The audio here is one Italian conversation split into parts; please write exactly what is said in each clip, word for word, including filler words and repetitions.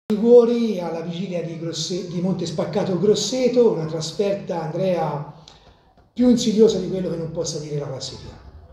Liguori alla vigilia di, Grosse, di Monte Spaccato Grosseto, una trasferta, Andrea, più insidiosa di quello che non possa dire la classifica.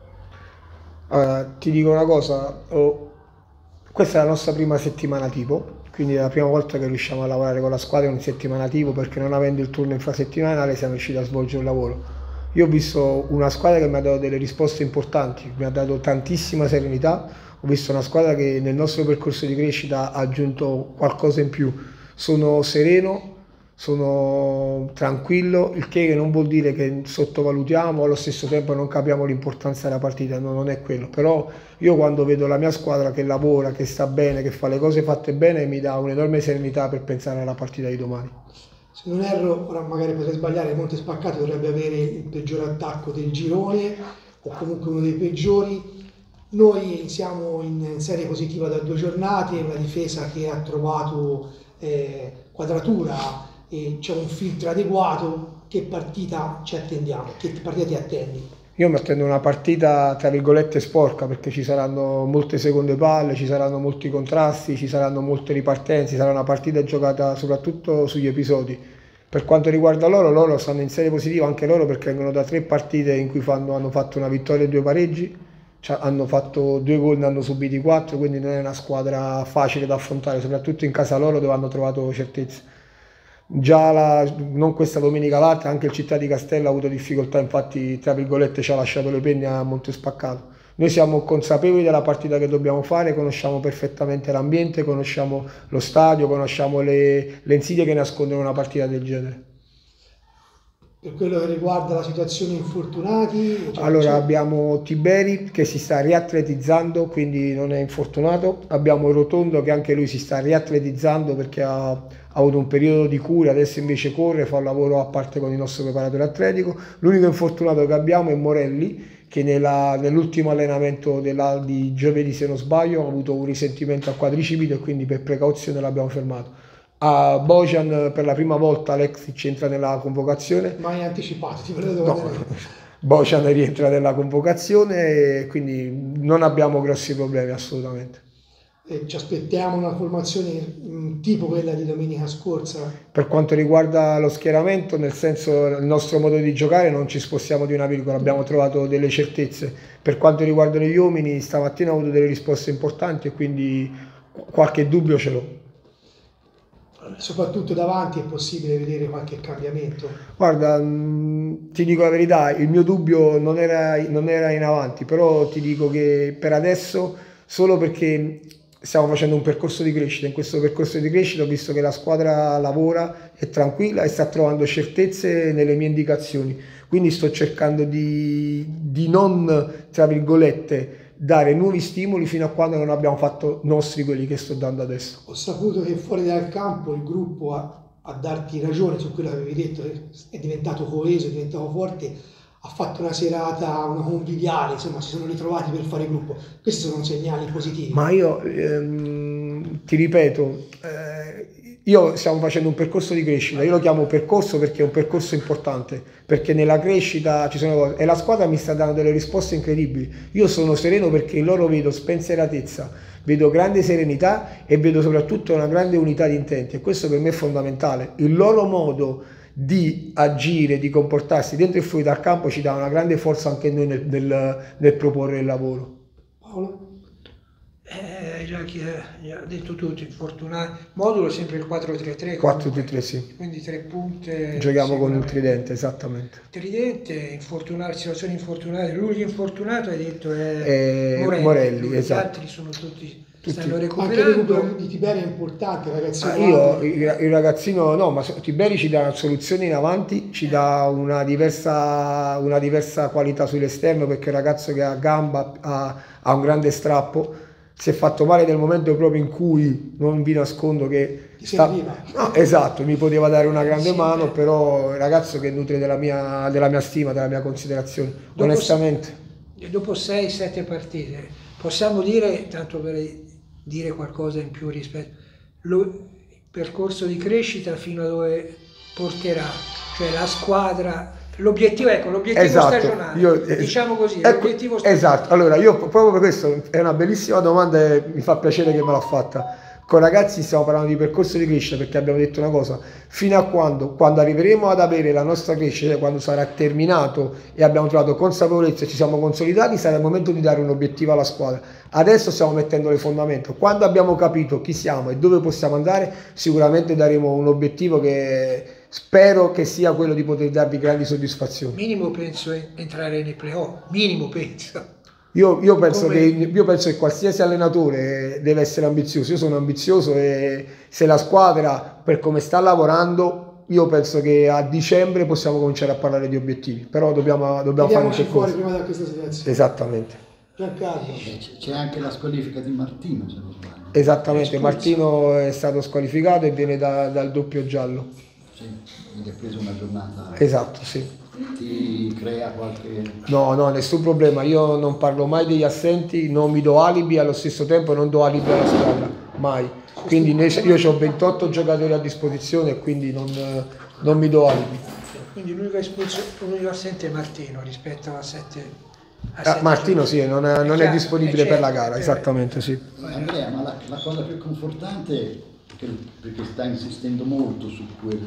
Allora, ti dico una cosa, oh, questa è la nostra prima settimana tipo, quindi è la prima volta che riusciamo a lavorare con la squadra in settimana tipo, perché non avendo il turno infrasettimanale siamo riusciti a svolgere un lavoro. Io ho visto una squadra che mi ha dato delle risposte importanti, mi ha dato tantissima serenità. Ho visto una squadra che nel nostro percorso di crescita ha aggiunto qualcosa in più. Sono sereno, sono tranquillo, il che non vuol dire che sottovalutiamo, allo stesso tempo non capiamo l'importanza della partita, no, non è quello. Però io quando vedo la mia squadra che lavora, che sta bene, che fa le cose fatte bene, mi dà un'enorme serenità per pensare alla partita di domani. Se non erro, ora magari potrei sbagliare, Monte Spaccato dovrebbe avere il peggior attacco del girone, o comunque uno dei peggiori. Noi siamo in serie positiva da due giornate, una difesa che ha trovato eh, quadratura e c'è un filtro adeguato. Che partita ci attendiamo? Che partita ti attendi? Io mi attendo una partita tra virgolette sporca, perché ci saranno molte seconde palle, ci saranno molti contrasti, ci saranno molte ripartenze, sarà una partita giocata soprattutto sugli episodi. Per quanto riguarda loro, loro stanno in serie positiva anche loro perché vengono da tre partite in cui fanno, hanno fatto una vittoria e due pareggi. Cioè, hanno fatto due gol, ne hanno subiti quattro, quindi non è una squadra facile da affrontare, soprattutto in casa loro dove hanno trovato certezze. Già la, non questa domenica, l'altra, anche il Città di Castello ha avuto difficoltà, infatti tra virgolette ci ha lasciato le penne a Monte Spaccato. Noi siamo consapevoli della partita che dobbiamo fare, conosciamo perfettamente l'ambiente, conosciamo lo stadio, conosciamo le, le insidie che nascondono una partita del genere. Per quello che riguarda la situazione infortunati, cioè allora abbiamo Tiberi che si sta riatletizzando, quindi non è infortunato. Abbiamo Rotondo che anche lui si sta riatletizzando perché ha, ha avuto un periodo di cura, adesso invece corre, fa un lavoro a parte con il nostro preparatore atletico. L'unico infortunato che abbiamo è Morelli, che nell'ultimo allenamento di giovedì, se non sbaglio, ha avuto un risentimento al quadricipite e quindi per precauzione l'abbiamo fermato. A Bojan per la prima volta Alexic entra nella convocazione. Ma hai anticipato, ti volevo no, Bojan rientra nella convocazione e quindi non abbiamo grossi problemi assolutamente. E ci aspettiamo una formazione tipo quella di domenica scorsa? Per quanto riguarda lo schieramento, nel senso il nostro modo di giocare non ci spostiamo di una virgola, abbiamo trovato delle certezze. Per quanto riguarda gli uomini, stamattina ho avuto delle risposte importanti e quindi qualche dubbio ce l'ho. Soprattutto davanti è possibile vedere qualche cambiamento? Guarda, mh, ti dico la verità, il mio dubbio non era, non era in avanti, però ti dico che per adesso, solo perché stiamo facendo un percorso di crescita, in questo percorso di crescita ho visto che la squadra lavora, è tranquilla e sta trovando certezze nelle mie indicazioni, quindi sto cercando di, di non, tra virgolette, dare nuovi stimoli fino a quando non abbiamo fatto nostri quelli che sto dando adesso. Ho saputo che fuori dal campo il gruppo ha, a darti ragione su quello che avevi detto, è diventato coeso, è diventato forte, ha fatto una serata, una conviviale, insomma si sono ritrovati per fare gruppo. Questi sono segnali positivi. Ma io ehm, ti ripeto, eh, io stiamo facendo un percorso di crescita, io lo chiamo percorso perché è un percorso importante, perché nella crescita ci sono cose, e la squadra mi sta dando delle risposte incredibili. Io sono sereno perché in loro vedo spensieratezza, vedo grande serenità e vedo soprattutto una grande unità di intenti, e questo per me è fondamentale. Il loro modo di agire, di comportarsi dentro e fuori dal campo ci dà una grande forza anche noi nel, nel, nel proporre il lavoro. Paolo? Eh, già chi ha detto tutto, infortunato. Modulo sempre il quattro tre tre. quattro tre tre, sì. Quindi tre punte. Giochiamo con un tridente, esattamente. Tridente, infortunato, situazioni infortunate. L'unico infortunato hai detto è eh, Morelli. Morelli, Gli esatto. altri sono tutti, tutti. stanno recuperando. Anche il recupero di Tiberi è importante, ragazzi. Ah, io, il ragazzino, no, ma Tiberi ci dà soluzioni in avanti, ci dà una diversa, una diversa qualità sull'esterno, perché è un ragazzo che ha gamba, ha, ha un grande strappo. Si è fatto male nel momento proprio in cui, non vi nascondo che sta... no, esatto, mi poteva dare una grande sì, mano, però è un ragazzo che nutre della mia, della mia stima, della mia considerazione, dopo, onestamente. Dopo sei sette partite, possiamo dire, tanto per dire qualcosa in più rispetto al percorso di crescita fino a dove porterà, cioè la squadra... L'obiettivo, ecco, l'obiettivo esatto, stagionale, io, diciamo così, ecco, l'obiettivo stagionale. Esatto, allora io proprio per questo è una bellissima domanda e mi fa piacere che me l'ha fatta. con ragazzi stiamo parlando di percorso di crescita, perché abbiamo detto una cosa: fino a quando, quando arriveremo ad avere la nostra crescita, cioè quando sarà terminato e abbiamo trovato consapevolezza e ci siamo consolidati, sarà il momento di dare un obiettivo alla squadra. Adesso stiamo mettendo le fondamenta, quando abbiamo capito chi siamo e dove possiamo andare, sicuramente daremo un obiettivo che spero che sia quello di poter darvi grandi soddisfazioni. Minimo penso entrare nei playoff, minimo penso. Io, io, penso Come... che, io penso che qualsiasi allenatore deve essere ambizioso. Io sono ambizioso e se la squadra, per come sta lavorando, io penso che a dicembre possiamo cominciare a parlare di obiettivi, però dobbiamo, dobbiamo fare un Vediamoci fuori percorso. prima da questa situazione. Esattamente. Giancarlo. C'è anche la squalifica di Martino, se non sbaglio. Esattamente, Martino è stato squalificato e viene da, dal doppio giallo. Sì, quindi ha preso una giornata. Esatto, sì. Ti crea qualche... No, no, nessun problema. Io non parlo mai degli assenti, non mi do alibi, allo stesso tempo non do alibi alla squadra, mai. Quindi noi- io ho ventotto giocatori a disposizione e quindi non, non mi do alibi. Quindi l'unico espulso, l'unico assente è Martino rispetto a sette. a Ah, sette Martino sì, non è, non è chiaro, disponibile è per la certo, gara, eh, esattamente sì. Andrea, ma la, la cosa più confortante, perché, perché sta insistendo molto su, quel,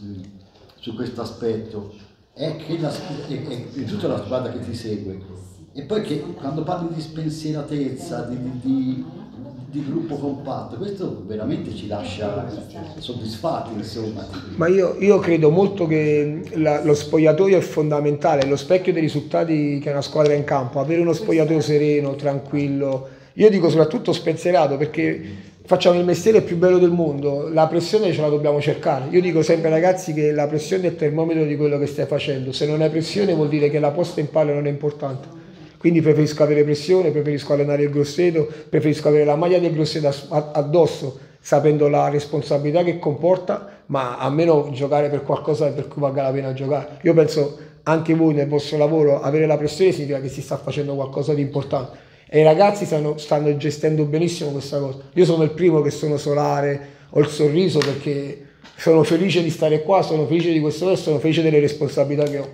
su questo aspetto, è che la, è, è, è tutta la squadra che ti segue. E poi che quando parli di spensieratezza, di, di, di, di gruppo compatto, questo veramente ci lascia soddisfatti, insomma. Ma io, io credo molto che la- lo spogliatoio è fondamentale, è lo specchio dei risultati che una squadra ha in campo, avere uno spogliatoio sereno, tranquillo. Io dico soprattutto spensierato, perché facciamo il mestiere più bello del mondo, la pressione ce la dobbiamo cercare. Io dico sempre ai ragazzi che la pressione è il termometro di quello che stai facendo, se non hai pressione vuol dire che la posta in palla non è importante. Quindi preferisco avere pressione, preferisco allenare il Grosseto, preferisco avere la maglia del Grosseto ass- a- addosso, sapendo la responsabilità che comporta, ma almeno giocare per qualcosa per cui valga la pena giocare. Io penso anche voi nel vostro lavoro avere la pressione significa che si sta facendo qualcosa di importante. E i ragazzi stanno, stanno gestendo benissimo questa cosa. Io sono il primo che sono solare, ho il sorriso perché sono felice di stare qua, sono felice di questo e sono felice delle responsabilità che ho.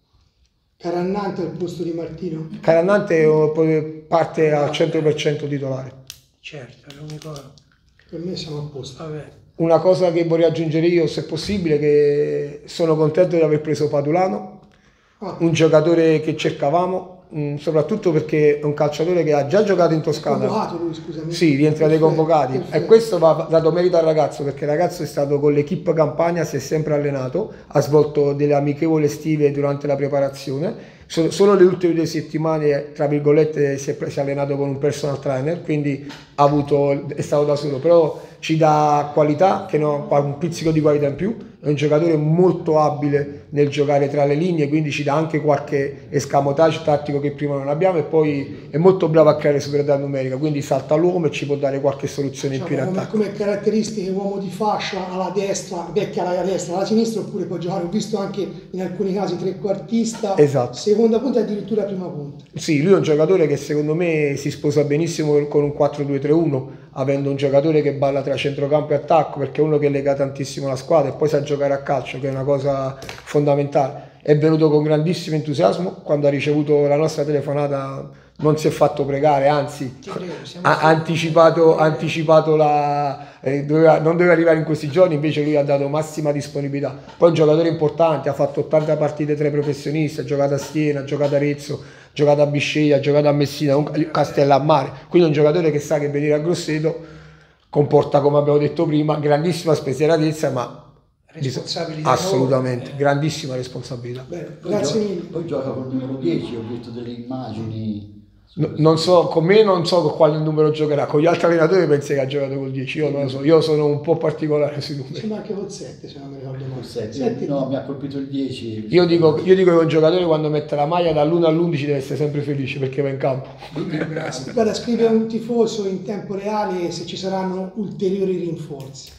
Carannante al posto di Martino. Carannante eh, parte al cento per cento titolare. Certo, è l'unico. Per me siamo a posto. Vabbè. Una cosa che vorrei aggiungere io, se possibile, che sono contento di aver preso Patulano, Ah, un giocatore che cercavamo, mh, soprattutto perché è un calciatore che ha già giocato in è Toscana. convocato lui, scusami. Sì, rientra dei Perfetto, convocati perfetto. e questo va dato merito al ragazzo, perché il ragazzo è stato con l'equipe Campania, si è sempre allenato, ha svolto delle amichevoli estive durante la preparazione. So- Solo le ultime due settimane, tra virgolette, si è, pre- si è allenato con un personal trainer, quindi ha avuto, è stato da solo, però ci dà qualità, che no, un pizzico di qualità in più, è un giocatore molto abile nel giocare tra le linee, quindi ci dà anche qualche escamotage tattico che prima non abbiamo, e poi è molto bravo a creare superiorità numerica, quindi salta l'uomo e ci può dare qualche soluzione in più in Diciamo, come, attacco. come caratteristiche uomo di fascia alla destra, vecchia alla destra, alla sinistra, oppure può giocare, ho visto anche in alcuni casi trequartista, Esatto. seconda punta e addirittura prima punta. Sì, lui è un giocatore che secondo me si sposa benissimo con un quattro due tre uno, avendo un giocatore che balla tra centrocampo e attacco, perché è uno che lega tantissimo la squadra e poi sa giocare a calcio, che è una cosa fondamentale. È venuto con grandissimo entusiasmo, quando ha ricevuto la nostra telefonata non si è fatto pregare, anzi Ti credo, siamo ha stati- anticipato, ha anticipato la, eh, doveva- non doveva arrivare in questi giorni, invece lui ha dato massima disponibilità. Poi è un giocatore importante, ha fatto ottanta partite tra i professionisti, ha giocato a Siena, ha giocato a Arezzo, ha giocato a Bisceglie, ha giocato a Messina, comunque Castellammare, quindi è un giocatore che sa che venire a Grosseto comporta, come abbiamo detto prima, grandissima spensieratezza, ma Responsabilità assolutamente, enorme. grandissima responsabilità. Bene, Poi grazie gioca- mille. Poi gioca col numero dieci, ho visto delle immagini. No- non so, con me non so con quale numero giocherà, con gli altri allenatori penso che ha giocato col dieci, io non lo so, io sono un po' particolare sui numeri. Sembra anche col sette, se non mi ricordo male. Col sette. Sette, No, mi ha colpito il dieci. Io dico, io dico che un giocatore quando mette la maglia dall'uno all'undici deve essere sempre felice perché va in campo. Grazie. Guarda, scrive un tifoso in tempo reale se ci saranno ulteriori rinforzi.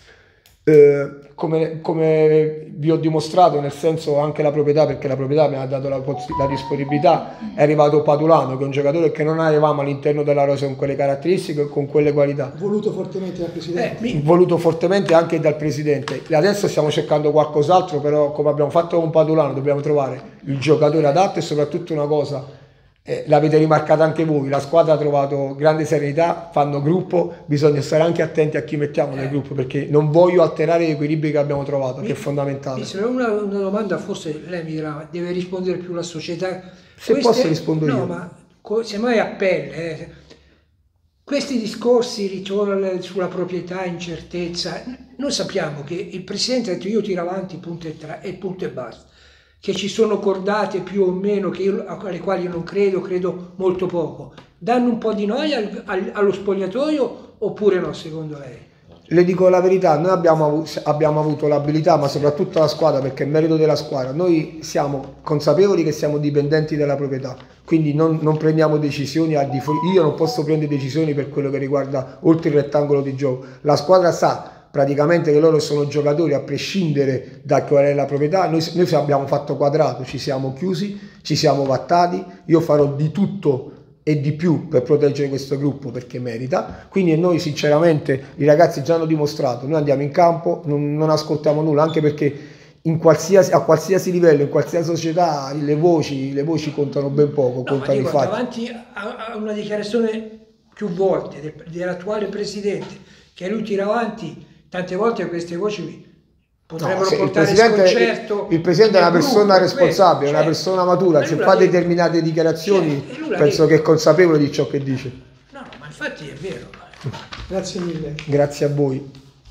Eh, come, come vi ho dimostrato, nel senso anche la proprietà, perché la proprietà mi ha dato la, possi- la disponibilità, è arrivato Patulano, che è un giocatore che non avevamo all'interno della rosa con quelle caratteristiche e con quelle qualità. Voluto fortemente dal Eh, Presidente. mi- Voluto fortemente anche dal presidente. Adesso stiamo cercando qualcos'altro, però come abbiamo fatto con Patulano dobbiamo trovare il giocatore adatto e soprattutto una cosa, Eh, l'avete rimarcato anche voi, la squadra ha trovato grande serenità, fanno gruppo, bisogna stare anche attenti a chi mettiamo nel gruppo, perché non voglio alterare gli equilibri che abbiamo trovato, Mi- che è fondamentale. Mi sembra una, una domanda, forse lei mi dirà, deve rispondere più la società. Se posso rispondo no, io. ma co- semmai a pelle. eh. Questi discorsi, ritorno sulla proprietà, incertezza, noi sappiamo che il Presidente ha detto io tiro avanti punto e, tra, e punto e basta, che ci sono cordate più o meno che io, alle quali io non credo, credo molto poco. Danno un po' di noia al- al- allo spogliatoio oppure no, secondo lei? Le dico la verità, noi abbiamo, avu- abbiamo avuto l'abilità, ma soprattutto la squadra, perché è merito della squadra. Noi siamo consapevoli che siamo dipendenti dalla proprietà, quindi non, non prendiamo decisioni al di fuori. Io non posso prendere decisioni per quello che riguarda oltre il rettangolo di gioco. La squadra sa praticamente che loro sono giocatori a prescindere da qual è la proprietà. Noi, noi abbiamo fatto quadrato, ci siamo chiusi, ci siamo vattati. Io farò di tutto e di più per proteggere questo gruppo perché merita, quindi noi sinceramente i ragazzi già hanno dimostrato, noi andiamo in campo, non, non ascoltiamo nulla, anche perché in qualsiasi, a qualsiasi livello, in qualsiasi società le voci, le voci contano ben poco, No, ma contano i dico, fatti. davanti a, a una dichiarazione più volte del- dell'attuale Presidente, che lui tira avanti, tante volte queste voci potrebbero No, se il portare presidente, sconcerto. il presidente è una nel persona gruppo, responsabile, è questo, una cioè, persona matura, ma se lui fa l'ha detto. determinate dichiarazioni Cioè, lui l'ha penso detto. che è consapevole di ciò che dice. No, ma infatti è vero. Grazie mille. Grazie a voi.